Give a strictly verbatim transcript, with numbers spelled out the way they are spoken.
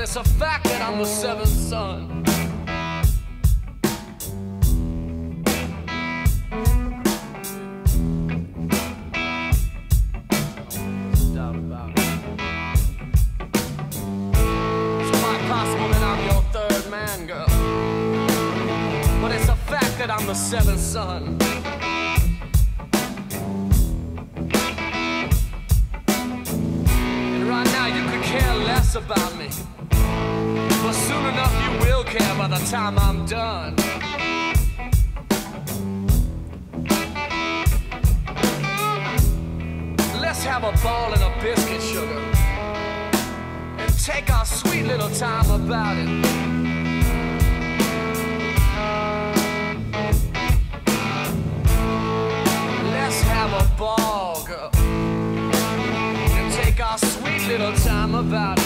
it's a fact that I'm the seventh son. Doubt about it. It's quite possible that I'm your third man, girl, but it's a fact that I'm the seventh son. And right now you could care less about me, but soon enough you will care by the time I'm done. Let's have a ball and a biscuit, sugar, and take our sweet little time about it. Let's have a ball, girl, and take our sweet little time about it.